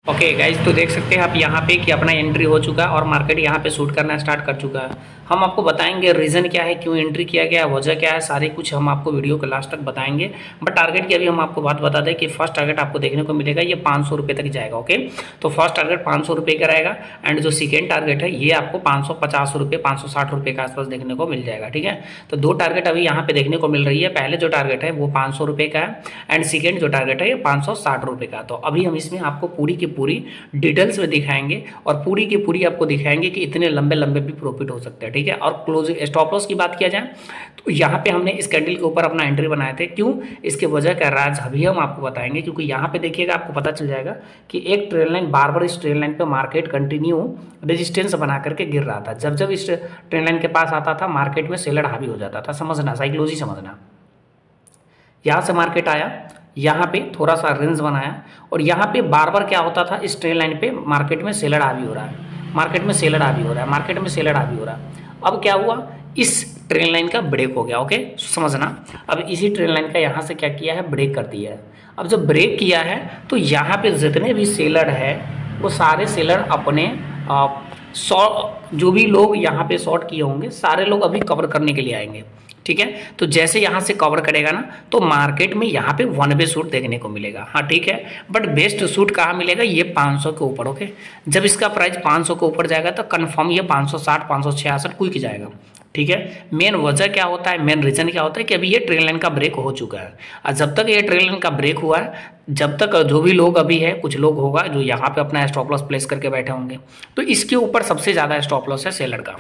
Okay guys, तो देख सकते हैं आप यहाँ पे कि अपना एंट्री हो चुका है और मार्केट यहाँ पे शूट करना स्टार्ट कर चुका है। हम आपको बताएंगे रीज़न क्या है, क्यों एंट्री किया गया है, वजह क्या है, सारे कुछ हम आपको वीडियो के लास्ट तक बताएंगे। बट टारगेट की अभी हम आपको बात बता दें कि फर्स्ट टारगेट आपको देखने को मिलेगा ये 500 रुपये तक जाएगा। ओके, तो फर्स्ट टारगेट 500 रुपये का रहेगा एंड जो सेकेंड टारगेट है ये आपको 550 रुपये 560 रुपये के आसपास देखने को मिल जाएगा। ठीक है, तो दो टारगेट अभी यहाँ पे देखने को मिल रही है। पहले जो टारगेट है वो 500 रुपये का है एंड सेकेंड जो टारगेट है ये 560 रुपये का। तो अभी हम इसमें आपको पूरी की पूरी डिटेल्स में दिखाएंगे और पूरी की पूरी आपको दिखाएंगे कि इतने लंबे लंबे भी प्रॉफिट हो सकते हैं। ठीक है, और क्लोजिंग स्टॉप लॉस की बात किया जाए तो यहाँ पे हमने इस कैंडल के ऊपर अपना एंट्री बनाए थे। क्यों, इसके वजह का राज अभी हम आपको बताएंगे, क्योंकि यहाँ पे देखिएगा आपको पता चल जाएगा कि एक ट्रेल लाइन बार बार इस ट्रेल लाइन पे मार्केट कंटिन्यू रेजिस्टेंस बना करके गिर रहा था। जब जब इस ट्रेल लाइन के पास आता था मार्केट में सेलर हावी हो जाता था। समझना, साइकोलॉजी समझना। यहाँ से मार्केट आया, यहाँ पे थोड़ा सा रेंज बनाया और यहाँ पे बार बार क्या होता था, इस ट्रेन लाइन पे मार्केट में सेलर हावी हो रहा है, मार्केट में सेलर हावी हो रहा है, मार्केट में सेलर हावी हो रहा है। अब क्या हुआ, इस ट्रेन लाइन का ब्रेक हो गया। ओके, समझना। अब इसी ट्रेन लाइन का यहाँ से क्या किया है, ब्रेक कर दिया है। अब जब ब्रेक किया है तो यहाँ पे जितने भी सेलर है वो सारे सेलर अपने जो भी लोग यहाँ पे शॉर्ट किए होंगे सारे लोग अभी कवर करने के लिए आएंगे। ठीक है, तो जैसे यहाँ से कवर करेगा ना तो मार्केट में यहाँ पे वन वे शूट देखने को मिलेगा। हाँ ठीक है, बट बेस्ट शूट कहाँ मिलेगा, ये 500 के ऊपर। ओके, जब इसका प्राइस 500 के ऊपर जाएगा तो कंफर्म ये 560 566 क्विक जाएगा। ठीक है, मेन वजह क्या होता है, मेन रीजन क्या होता है कि अभी ये ट्रेन लाइन का ब्रेक हो चुका है। और जब तक ये ट्रेन लाइन का ब्रेक हुआ है, जब तक जो भी लोग अभी है, कुछ लोग होगा जो यहाँ पे अपना स्टॉप लॉस प्लेस करके बैठे होंगे, तो इसके ऊपर सबसे ज़्यादा स्टॉप लॉस है सेलर का।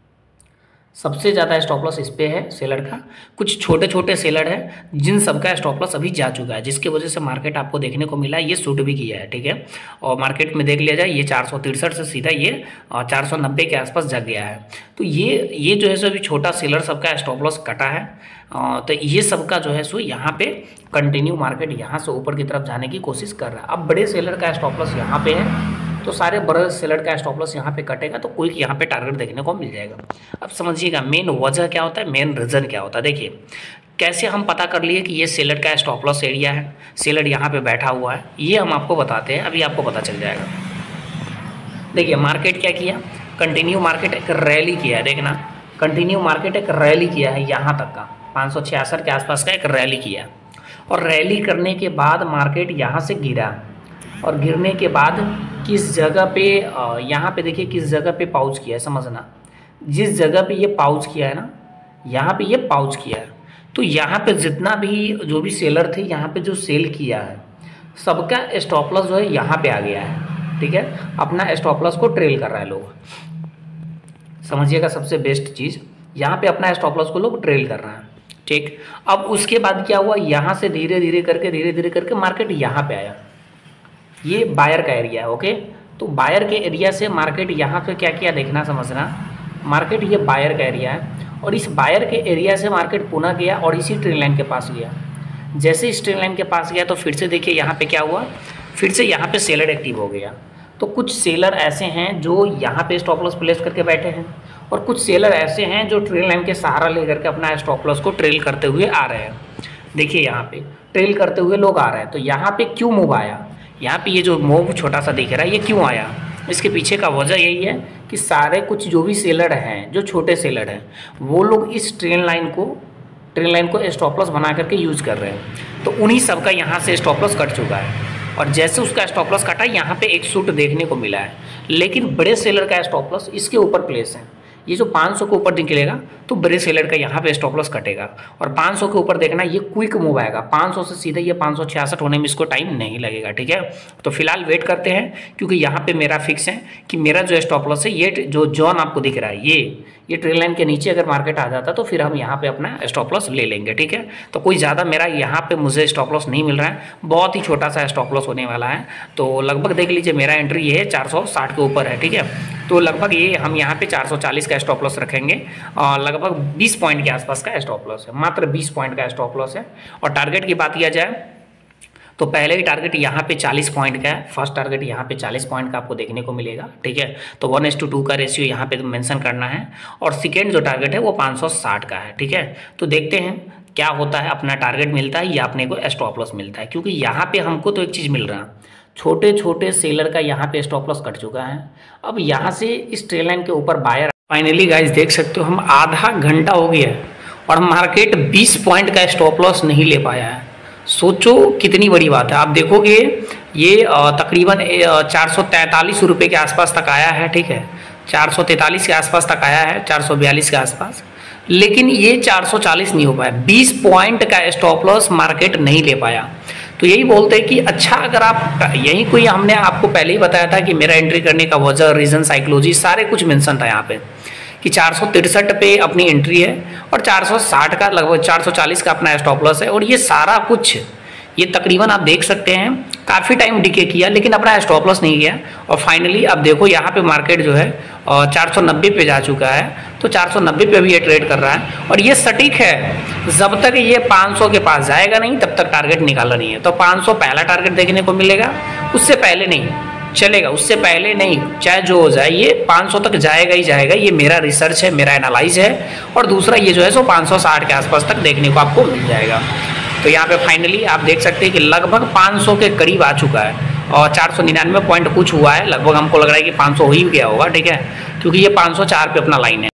सबसे ज़्यादा स्टॉप लॉस इस पे है सेलर का। कुछ छोटे छोटे सेलर है जिन सबका स्टॉप लॉस अभी जा चुका है, जिसकी वजह से मार्केट आपको देखने को मिला है ये शूट भी किया है। ठीक है, और मार्केट में देख लिया जाए ये 463 से सीधा ये 490 के आसपास जा गया है। तो ये जो है सो अभी छोटा सेलर सबका स्टॉप लॉस कटा है। तो ये सबका जो है सो यहाँ पे कंटिन्यू मार्केट यहाँ से ऊपर की तरफ जाने की कोशिश कर रहा है। अब बड़े सेलर का स्टॉप लॉस यहाँ पे है तो सारे बड़े सेलर का स्टॉप लॉस यहाँ पे कटेगा तो कोई यहाँ पे टारगेट देखने को मिल जाएगा। अब समझिएगा मेन वजह क्या होता है, मेन रीजन क्या होता है। देखिए कैसे हम पता कर लिए कि ये सेलर का स्टॉप लॉस एरिया है, सेलर यहाँ पे बैठा हुआ है, ये हम आपको बताते हैं, अभी आपको पता चल जाएगा। देखिए मार्केट क्या किया, कंटिन्यू मार्केट एक रैली किया है। देखना, कंटिन्यू मार्केट एक रैली किया है, यहाँ तक का 566 के आसपास का एक रैली किया और रैली करने के बाद मार्केट यहाँ से गिरा और गिरने के बाद किस जगह पे, यहाँ पे देखिए किस जगह पे पाउच किया है। समझना, जिस जगह पे ये पाउच किया है ना, यहाँ पे ये पाउच किया है, तो यहाँ पे जितना भी जो भी सेलर थे यहाँ पे जो सेल किया है सबका स्टॉप लॉस जो है यहाँ पे आ गया है। ठीक है, अपना स्टॉप लॉस को ट्रेल कर रहा है लोग। समझिएगा सबसे बेस्ट चीज़, यहाँ पे अपना स्टॉप लॉस को लोग ट्रेल कर रहे हैं। ठीक, अब उसके बाद क्या हुआ, यहाँ से धीरे धीरे करके मार्केट यहाँ पे आया। ये बायर का एरिया है। ओके, तो बायर के एरिया से मार्केट यहाँ पे क्या किया देखना, समझना। मार्केट ये बायर का एरिया है और इस बायर के एरिया से मार्केट पुनः गया और इसी ट्रेन लाइन के पास गया। जैसे इस ट्रेन लाइन के पास गया तो फिर से देखिए यहाँ पे क्या हुआ, फिर से यहाँ पे सेलर एक्टिव हो गया। तो कुछ सेलर ऐसे हैं जो यहाँ पे स्टॉप लॉस प्लेस करके बैठे हैं और कुछ सेलर ऐसे हैं जो ट्रेन लाइन के सहारा लेकर के अपना स्टॉप लॉस को ट्रेल करते हुए आ रहे हैं। देखिए यहाँ पे ट्रेल करते हुए लोग आ रहे हैं। तो यहाँ पे क्यों मूव आया, यहाँ पे ये जो मूव छोटा सा दिख रहा है ये क्यों आया, इसके पीछे का वजह यही है कि सारे कुछ जो भी सेलर हैं, जो छोटे सेलर हैं, वो लोग इस ट्रेन लाइन को स्टॉप लॉस बना करके यूज़ कर रहे हैं। तो उन्हीं सब का यहाँ से स्टॉप लॉस कट चुका है और जैसे उसका स्टॉप लॉस कटा यहाँ पे एक शूट देखने को मिला है। लेकिन बड़े सेलर का स्टॉप लॉस इसके ऊपर प्लेस है। ये जो 500 के ऊपर निकलेगा तो बड़े सेलर का यहाँ पे स्टॉप लॉस कटेगा और 500 के ऊपर देखना ये क्विक मूव आएगा। 500 से सीधे ये 566 होने में इसको टाइम नहीं लगेगा। ठीक है, तो फिलहाल वेट करते हैं क्योंकि यहाँ पे मेरा फिक्स है कि मेरा जो स्टॉप लॉस है, ये जो जोन आपको दिख रहा है ये ट्रेन लाइन के नीचे अगर मार्केट आ जाता तो फिर हम यहाँ पे अपना स्टॉप लॉस ले लेंगे। ठीक है, तो कोई ज़्यादा मेरा यहाँ पे मुझे स्टॉप लॉस नहीं मिल रहा है, बहुत ही छोटा सा स्टॉप लॉस होने वाला है। तो लगभग देख लीजिए मेरा एंट्री ये है 460 के ऊपर है। ठीक है, तो लगभग ये हम यहाँ पे 440 का स्टॉप लॉस रखेंगे और लगभग 20 पॉइंट के आसपास का स्टॉप लॉस है, मात्र 20 पॉइंट का स्टॉप लॉस है। और टारगेट की बात किया जाए तो पहले ही टारगेट यहाँ पे 40 पॉइंट का है, फर्स्ट टारगेट यहाँ पे 40 पॉइंट का आपको देखने को मिलेगा। ठीक है, तो 1:2 का रेशियो यहाँ पे मेंशन करना है और सेकेंड जो टारगेट है वो 560 का है। ठीक है, तो देखते हैं क्या होता है, अपना टारगेट मिलता है या अपने को स्टॉप लॉस मिलता है, क्योंकि यहाँ पे हमको तो एक चीज़ मिल रहा है छोटे छोटे सेलर का यहाँ पे स्टॉप लॉस कट चुका है। अब यहाँ से इस ट्रेल लाइन के ऊपर बायर, फाइनली गाइस देख सकते हो हम आधा घंटा हो गया है और मार्केट 20 पॉइंट का स्टॉप लॉस नहीं ले पाया है। सोचो कितनी बड़ी बात है। आप देखोगे ये तकरीबन 443 रुपये के आसपास तक आया है, ठीक है, 443 के आसपास तक आया है, 442 के आसपास, लेकिन ये 440 नहीं हो पाया। 20 पॉइंट का स्टॉप लॉस मार्केट नहीं ले पाया। तो यही बोलते हैं कि अच्छा, अगर आप यही कोई, हमने आपको पहले ही बताया था कि मेरा एंट्री करने का वजह, रीज़न, साइकोलॉजी सारे कुछ मेंशन था यहाँ पे कि 463 पे अपनी एंट्री है और 460 का लगभग 440 का अपना स्टॉप लॉस है। और ये सारा कुछ, ये तकरीबन आप देख सकते हैं काफ़ी टाइम डिके किया लेकिन अपना स्टॉप लॉस नहीं किया। और फाइनली अब देखो यहाँ पे मार्केट जो है 490 पे जा चुका है। तो 490 पे भी ये ट्रेड कर रहा है और ये सटीक है, जब तक ये 500 के पास जाएगा नहीं तब तक टारगेट निकाला नहीं है। तो 500 पहला टारगेट देखने को मिलेगा, उससे पहले नहीं चलेगा, उससे पहले नहीं, चाहे जो हो जाए ये 500 तक जाएगा ही जाएगा। ये मेरा रिसर्च है, मेरा एनालाइज है। और दूसरा ये जो है सो 560 के आसपास तक देखने को आपको मिल जाएगा। तो यहाँ पे फाइनली आप देख सकते हैं कि लगभग 500 के करीब आ चुका है और 499 पॉइंट कुछ हुआ है, लगभग हमको लग रहा है कि 500 हो ही गया होगा, ठीक है, क्योंकि ये 504 पे अपना लाइन है।